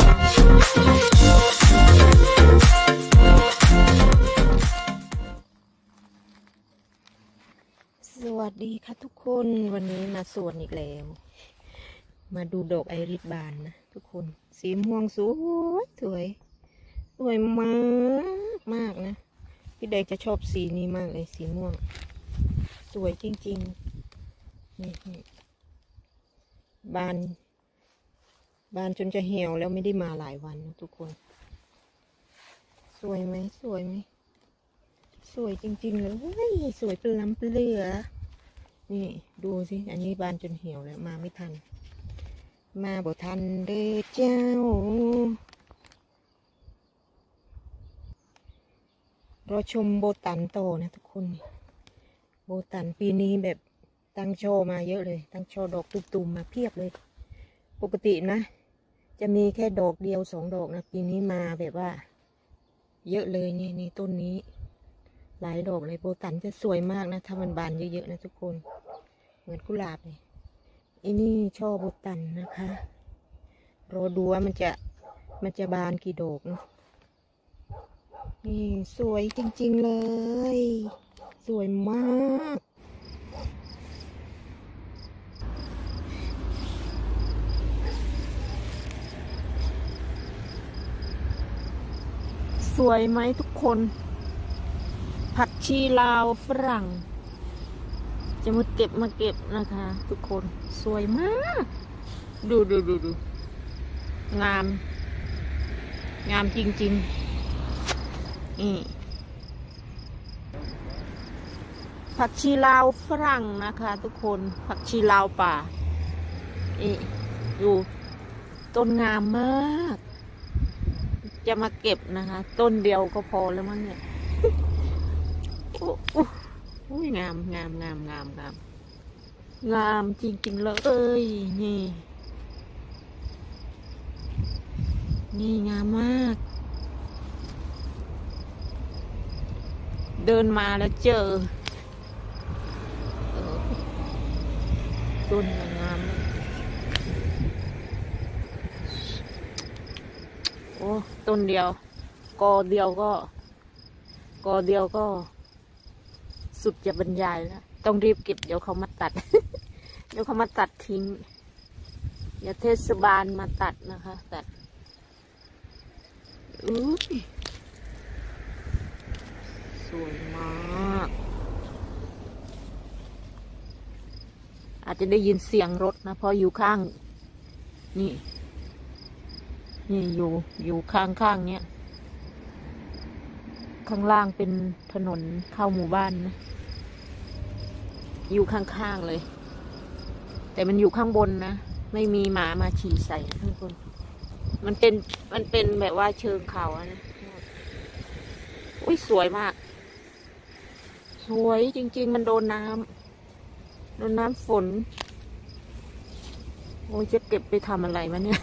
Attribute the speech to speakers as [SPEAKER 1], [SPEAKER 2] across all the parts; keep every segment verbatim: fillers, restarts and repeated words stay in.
[SPEAKER 1] สวัสดีค่ะทุกคนวันนี้มาสวนอีกแล้วมาดูดอกไอริสบานนะทุกคนสีม่วงสวยสวยสวยมากมากนะพี่แดงจะชอบสีนี้มากเลยสีม่วงสวยจริงๆนี่บานบานจนจะเหี่ยวแล้วไม่ได้มาหลายวันนะทุกคนสวยไหมสวยไหมสวยจริงๆเลยสวยเป็นล้ำเป็นเหลือนี่ดูสิอันนี้บานจนเหี่ยวแล้วมาไม่ทันมาบ่ทันเด้อเจ้ารอชมโบตันโตนะทุกคนโบตันปีนี้แบบตั้งโชว์มาเยอะเลยตั้งโชว์ดอกตุ่มๆมาเพียบเลยปกตินะจะมีแค่ดอกเดียวสองดอกนะปีนี้มาแบบว่าเยอะเลยนี่นี่ต้นนี้หลายดอกเลยโบตันจะสวยมากนะถ้ามันบานเยอะๆนะทุกคนเหมือนกุหลาบเลยอันนี้ช่อโบตันนะคะรอดูว่ามันจะมันจะบานกี่ดอกเนาะนี่สวยจริงๆเลยสวยมากสวยไหมทุกคนผักชีลาวฝรั่งจะมาเก็บมาเก็บนะคะทุกคนสวยมากดูดูดูดูงามงามจริงๆนี่ผักชีลาวฝรั่งนะคะทุกคนผักชีลาวป่านี่ดูต้นงามมากจะมาเก็บนะคะต้นเดียวก็พอแล้วมั้งเนี่ยโอ้โหงามงามงามงามงามงามจริงๆเลยนี่นี่งามมากเดินมาแล้วเจอต้นงามโอ้ต้นเดียวกอเดียวก็กอเดียวก็สุดจะบรรยายแล้วต้องรีบเก็บเดี๋ยวเขามาตัด เดี๋ยวเขามาตัดทิ้งเดี๋ยวเทศบาลมาตัดนะคะตัดอุ้ยสวยมากอาจจะได้ยินเสียงรถนะเพราะอยู่ข้างนี่นี่อยู่อยู่ข้างข้างเนี้ยข้างล่างเป็นถนนเข้าหมู่บ้านนะอยู่ข้างๆเลยแต่มันอยู่ข้างบนนะไม่มีหมามาฉี่ใส่ทุกคนมันเป็นมันเป็นแบบว่าเชิงเขาอะนะอุ้ยสวยมากสวยจริงๆมันโดนน้ำโดนน้ำฝนโอ้ยจะเก็บไปทำอะไรวะเนี่ย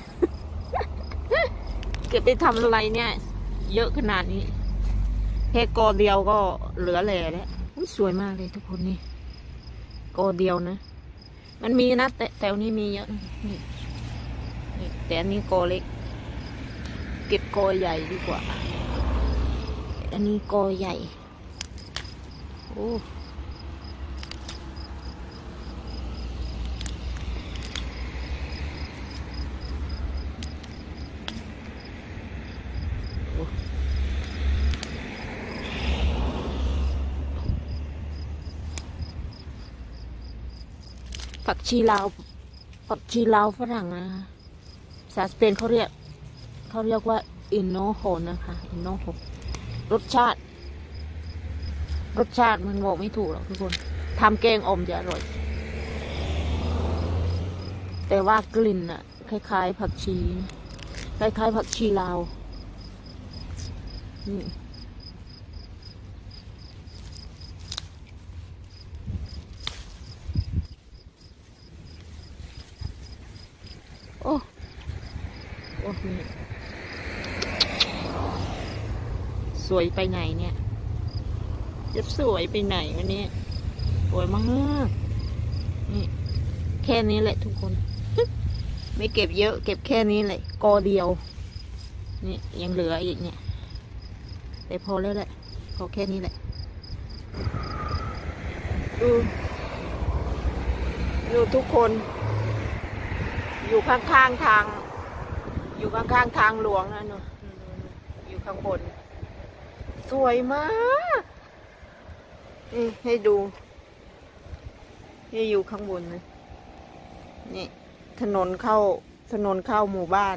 [SPEAKER 1] เก็บไปทำอะไรเนี่ยเยอะขนาดนี้แค่กอเดียวก็เหลือแหล่แล้วสวยมากเลยทุกคนนี่กอเดียวนะมันมีนะแต่แถวนี้มีเยอะนี่นี่แต่อันนี้กอเล็กเก็บกอใหญ่ดีกว่าอันนี้กอใหญ่โอ้ผักชีลาวผักชีลาวฝรั่งนะภาษาสเปนเขาเรียกเขาเรียกว่าอินโนโฮนะคะอินโนโฮรสชาติรสชาติมันบอกไม่ถูกหรอกทุกคนทำแกงอมจะอร่อยแต่ว่ากลิ่นอะคล้ายๆผักชีคล้ายๆผักชีลาวนี่โอ้โอ้สวยไปไหนเนี่ยจะสวยไปไหนวันนี้สวยมากนี่แค่นี้แหละทุกคน ไม่เก็บเยอะเก็บแค่นี้แหละกอเดียวนี่ยังเหลืออีกเนี่ยแต่พอแล้วแหละพอแค่นี้แหละดูดูทุกคนอยู่ข้างๆทางอยู่ข้างๆทางหลวงนะเนาะอยู่ข้างบนสวยมากนี่ให้ดูนี่อยู่ข้างบนนะนี่ถนนเข้าถนนเข้าหมู่บ้าน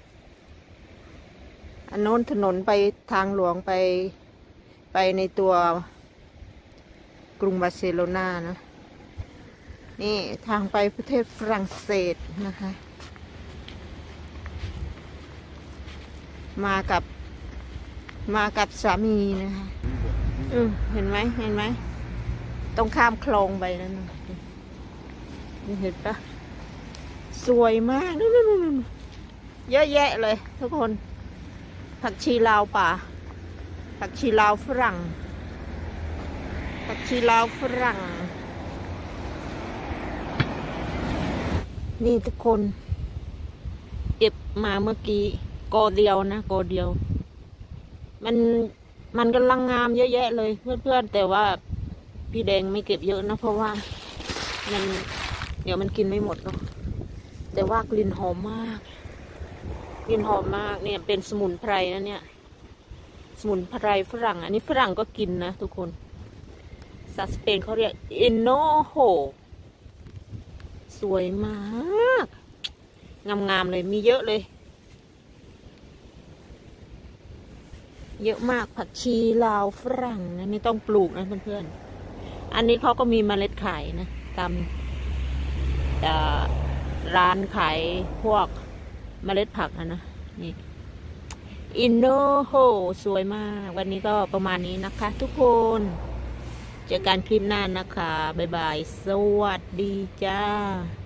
[SPEAKER 1] อันโน้นถนนไปทางหลวงไปไปในตัวกรุงบาร์เซโลนานะนี่ทางไปประเทศฝรั่งเศสนะคะมากับมากับสามีนะคะอืมเห็นไหมเห็นไหมต้องข้ามคลองไปนั่นนะเห็นปะสวยมากนู่นๆเยอะแยะเลยทุกคนผักชีลาวป่าผักชีลาวฝรั่งผักชีลาวฝรั่งนี่ทุกคนเก็บมาเมื่อกี้กอเดียวนะกอเดียวมันมันกำลังงามเยอะแยะเลยเพื่อนๆแต่ว่าพี่แดงไม่เก็บเยอะนะเพราะว่ามันเดี๋ยวมันกินไม่หมดเนาะแต่ว่ากลิ่นหอมมากกลิ่นหอมมากเนี่ยเป็นสมุนไพรนะเนี่ยสมุนไพรฝรั่งอันนี้ฝรั่งก็กินนะทุกคนภาษาสเปนเขาเรียกอินโนโฮสวยมากงามๆเลยมีเยอะเลยเยอะมากผักชีลาวฝรั่งนะไม่ต้องปลูกนะเพื่อนๆอันนี้เขาก็มีเมล็ดขายนะตามร้านขายพวกเมล็ดผักนะนะนี่อินโนโฮสวยมากวันนี้ก็ประมาณนี้นะคะทุกคนเจอกันคลิปหน้านะคะบ๊ายบายสวัสดีจ้า